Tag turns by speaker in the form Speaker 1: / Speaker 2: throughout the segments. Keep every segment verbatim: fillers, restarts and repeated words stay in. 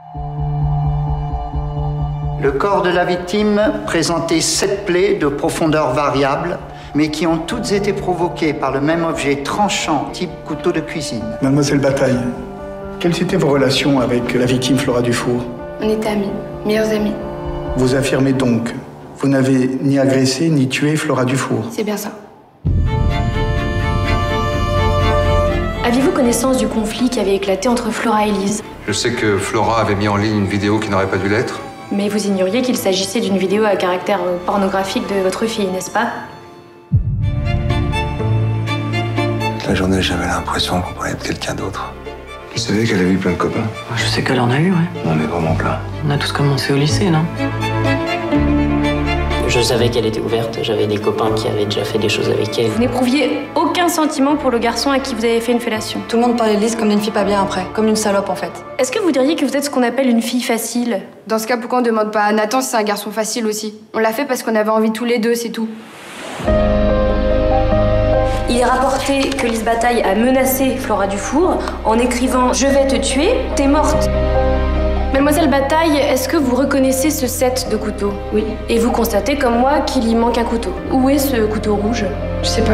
Speaker 1: Le corps de la victime présentait sept plaies de profondeur variable, mais qui ont toutes été provoquées par le même objet tranchant, type couteau de cuisine.
Speaker 2: Mademoiselle Bataille, quelles étaient vos relations avec la victime Flora Dufour?
Speaker 3: On était amis, meilleurs amis.
Speaker 2: Vous affirmez donc, vous n'avez ni agressé ni tué Flora Dufour?
Speaker 3: C'est bien ça.
Speaker 4: Aviez-vous connaissance du conflit qui avait éclaté entre Flora et Lise?
Speaker 5: Je sais que Flora avait mis en ligne une vidéo qui n'aurait pas dû l'être.
Speaker 4: Mais vous ignoriez qu'il s'agissait d'une vidéo à caractère pornographique de votre fille, n'est-ce pas?
Speaker 5: Toute la journée, j'avais l'impression qu'on parlait de quelqu'un d'autre. Tu savais qu'elle avait eu plein de copains?
Speaker 6: Je sais qu'elle en a eu, ouais.
Speaker 5: Non, mais vraiment plein.
Speaker 6: On a tous commencé au lycée, non?
Speaker 7: Je savais qu'elle était ouverte, j'avais des copains qui avaient déjà fait des choses avec elle.
Speaker 4: Vous n'éprouviez aucun sentiment pour le garçon à qui vous avez fait une fellation?
Speaker 3: Tout le monde parlait de Lise comme d'une fille pas bien après, comme une salope en fait.
Speaker 4: Est-ce que vous diriez que vous êtes ce qu'on appelle une fille facile?
Speaker 3: Dans ce cas, pourquoi on demande pas à Nathan si c'est un garçon facile aussi? On l'a fait parce qu'on avait envie tous les deux, c'est tout.
Speaker 4: Il est rapporté que Lise Bataille a menacé Flora Dufour en écrivant « Je vais te tuer, t'es morte ». Mademoiselle Bataille, est-ce que vous reconnaissez ce set de couteaux?
Speaker 3: Oui.
Speaker 4: Et vous constatez comme moi qu'il y manque un couteau. Où est ce couteau rouge?
Speaker 3: Je sais pas.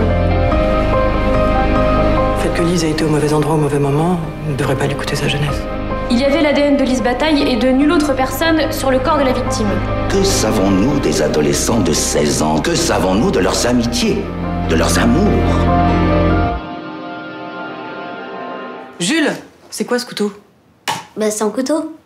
Speaker 6: Le fait que Lise ait été au mauvais endroit au mauvais moment ne devrait pas lui coûter sa jeunesse.
Speaker 4: Il y avait l'A D N de Lise Bataille et de nulle autre personne sur le corps de la victime.
Speaker 8: Que savons-nous des adolescents de seize ans? Que savons-nous de leurs amitiés? De leurs amours?
Speaker 6: Jules, c'est quoi ce couteau?
Speaker 9: Bah, c'est un couteau.